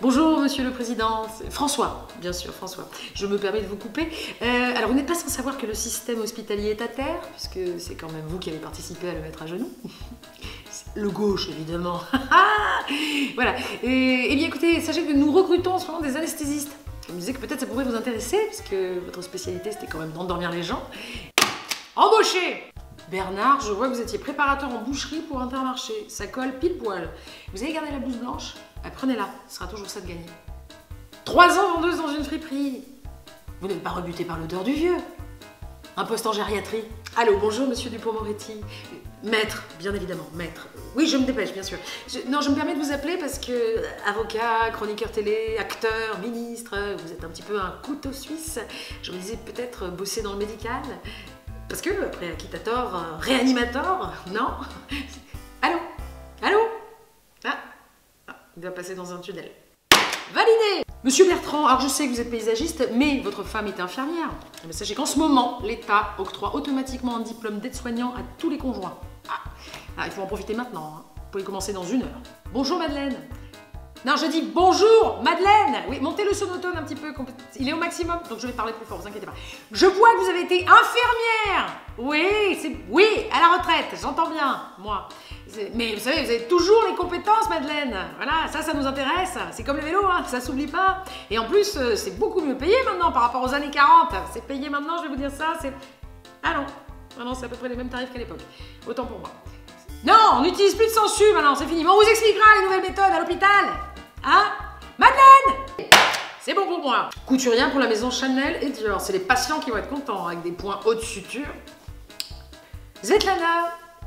Bonjour Monsieur le Président, François, bien sûr François. Je me permets de vous couper. Alors vous n'êtes pas sans savoir que le système hospitalier est à terre, puisque c'est quand même vous qui avez participé à le mettre à genoux. Le gauche évidemment. Voilà. Et bien écoutez, sachez que nous recrutons en ce moment des anesthésistes. Je me disais que peut-être ça pourrait vous intéresser, puisque votre spécialité c'était quand même d'endormir les gens. Embauché! Bernard, je vois que vous étiez préparateur en boucherie pour Intermarché. Ça colle pile poil. Vous avez gardé la blouse blanche? Prenez-la, ce sera toujours ça de gagner. 3 ans vendeuse dans une friperie. Vous n'êtes pas rebuté par l'odeur du vieux. Un poste en gériatrie. Allô, bonjour monsieur Dupond-Moretti. Maître, bien évidemment, maître. Oui, je me dépêche, bien sûr. Je me permets de vous appeler parce que avocat, chroniqueur télé, acteur, ministre, vous êtes un petit peu un couteau suisse. Je me disais peut-être bosser dans le médical. Parce que, après Akitator, réanimator, non? Allô? Allô? Il va passer dans un tunnel. Validé! Monsieur Bertrand, alors je sais que vous êtes paysagiste, mais votre femme est infirmière. Mais sachez qu'en ce moment, l'État octroie automatiquement un diplôme d'aide-soignant à tous les conjoints. Il faut en profiter maintenant, hein. Vous pouvez commencer dans 1 heure. Bonjour Madeleine. Non, je dis bonjour Madeleine. Oui, montez le sonotone un petit peu. Il est au maximum, donc je vais parler plus fort, vous inquiétez pas. Je vois que vous avez été infirmière. Oui, à la retraite, j'entends bien, moi. Mais vous savez, vous avez toujours les compétences, Madeleine. Voilà, ça nous intéresse. C'est comme le vélo, hein, ça s'oublie pas. Et en plus, c'est beaucoup mieux payé maintenant par rapport aux années 40. C'est payé maintenant, je vais vous dire ça, c'est... Ah non, c'est à peu près les mêmes tarifs qu'à l'époque. Autant pour moi. Non, on n'utilise plus de sensu maintenant, c'est fini. Mais on vous expliquera les nouvelles méthodes à l'hôpital. Hein? Madeleine! C'est bon pour moi. Couturière pour la maison Chanel et Dior. C'est les patients qui vont être contents, avec des points hauts de suture. Svetlana,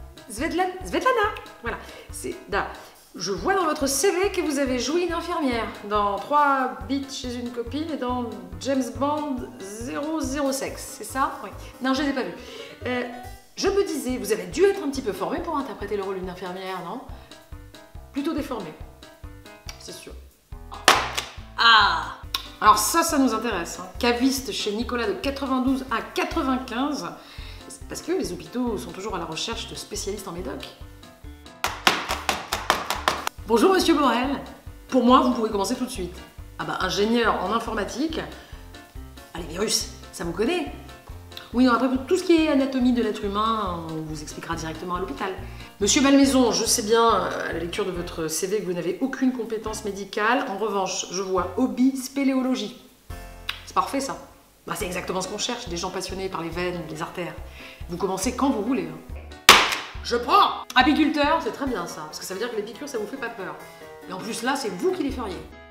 voilà. Je vois dans votre CV que vous avez joué une infirmière dans 3 bits chez une copine et dans James Bond 006, c'est ça? Oui. Non, je ne les ai pas vus. Je me disais, vous avez dû être un petit peu formée pour interpréter le rôle d'une infirmière, non? Plutôt déformée, c'est sûr. Alors ça nous intéresse. Hein. Caviste chez Nicolas de 92 à 95. Parce que les hôpitaux sont toujours à la recherche de spécialistes en médoc. Bonjour Monsieur Borel. Pour moi, vous pouvez commencer tout de suite. Ingénieur en informatique. Les virus, ça vous connaît? Oui, non, après tout ce qui est anatomie de l'être humain, on vous expliquera directement à l'hôpital. Monsieur Malmaison, je sais bien à la lecture de votre CV que vous n'avez aucune compétence médicale. En revanche, je vois hobby spéléologie. C'est parfait ça. C'est exactement ce qu'on cherche, des gens passionnés par les veines, les artères. Vous commencez quand vous voulez. Hein. Je prends! Apiculteur, c'est très bien ça, parce que ça veut dire que les piqûres, ça vous fait pas peur. Et en plus là, c'est vous qui les feriez.